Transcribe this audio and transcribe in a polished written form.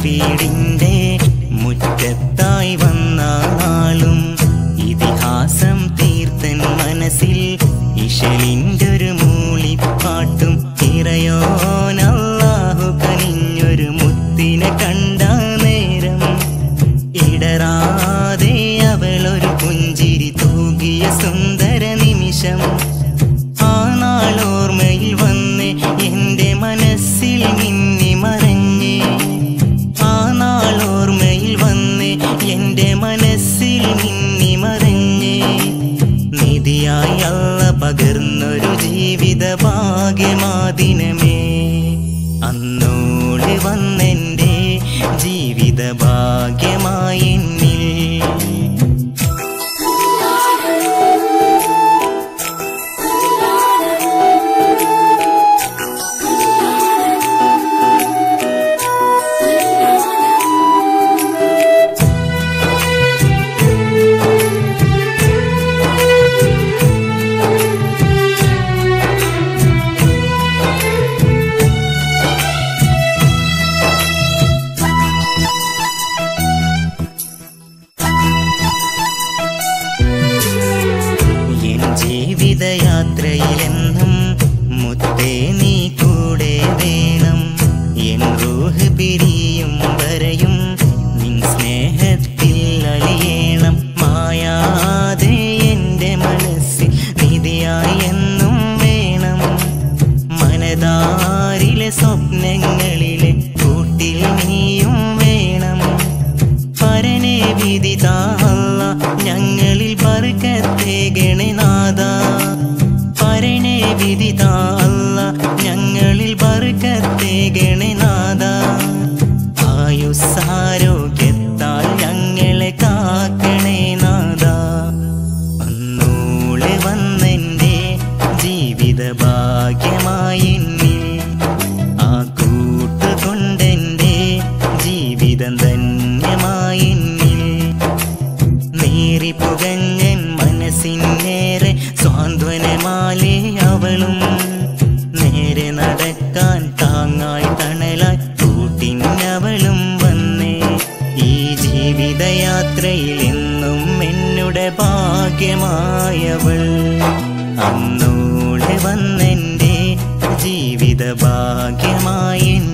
വീടിൻ്റെ മുറ്റത്തായി വന്ന നാളും ഇതിഹാസം തീർത്തൻ മനസ്സിൽ ഇശലിൻ്റെ ഒരു മൂളിപ്പാട്ടും ഇറയോനല്ലാഹു കനിഞ്ഞൊരു മുത്തിനെ കണ്ട നേരം ഇടറാതെ അവളൊരു പുഞ്ചിരി തൂകിയ സുന്ദര നിമിഷം ആ നാളോർമ്മയിൽ വന്ന് എൻ്റെ മനസ്സിൽ മിന്നി മറഞ്ഞ് ആ നാളോർമ്മയിൽ വന്ന് എൻ്റെ മനസ്സിൽ മിന്നി മറഞ്ഞ് നിധിയായി അല്ല പകർന്നൊരു ജീവിത ഭാഗ്യമാദിനമേ അന്നോട് വന്നെൻ്റെ ജീവിത ഭാഗ്യമായി എന്നിൽ ജീവിതയാത്രയിലെന്നും മുത്തേ നീ കൂടെ വേണം എൻ റൂഹ് പിരിയും വരെയും നിൻ സ്നേഹത്തിൽ അലിയണം മായാതെ എൻ്റെ മനസ്സിൽ നിധിയായി എന്നും വേണം മനതാരിലെ സ്വപ്നങ്ങളിലെ കൂട്ടിൽ നീയും വേണം പരനെ വിധിതാ ഞങ്ങളിൽ ബർക്കത്തേകണേ നാദ പരനെ വിധിതാ ഞങ്ങളിൽ ബർക്കത്തേകണേ നാദ ആയുസ്സാരോഗ്യത്താൽ ഞങ്ങളെ കാക്കണേ നാദ അന്നോളെ വന്നെൻ്റെ ജീവിത ഭാഗ്യമായി എന്നിൽ ആ കൂട്ടുകൊണ്ടെൻ്റെ ജീവിതം ധന്യമായി എന്നിൽ നേരി പുകഞ്ഞൻ മനസ്സിനേറെ സ്വാന്തനമാലേ അവളും നേരെ നടക്കാൻ താങ്ങായി തണലായി കൂട്ടിനവളും വന്നേ ഈ ജീവിതയാത്രയിൽ എന്നും എന്നുടെ ഭാഗ്യമായവൾ അന്നോടെ വന്നെൻ്റെ ജീവിത ഭാഗ്യമായി